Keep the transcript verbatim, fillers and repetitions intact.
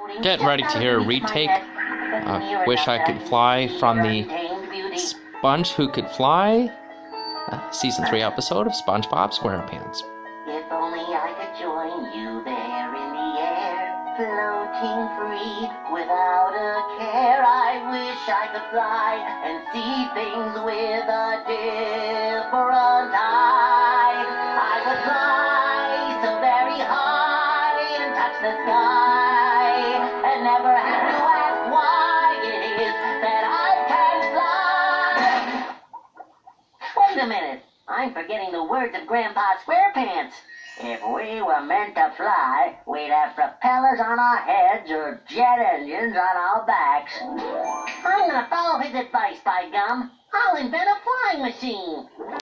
Getting ready to hear a retake of Wish I Could Fly from the Sponge Who Could Fly, uh, Season three episode of Spongebob Squarepants. If only I could join you there in the air, floating free without a care. I wish I could fly and see things with a different eye. I would fly so very high and touch the sky and never have to ask why it is that I can fly. Wait a minute. I'm forgetting the words of Grandpa Squarepants. If we were meant to fly, we'd have propellers on our heads or jet engines on our backs. I'm gonna follow his advice, by gum. I'll invent a flying machine.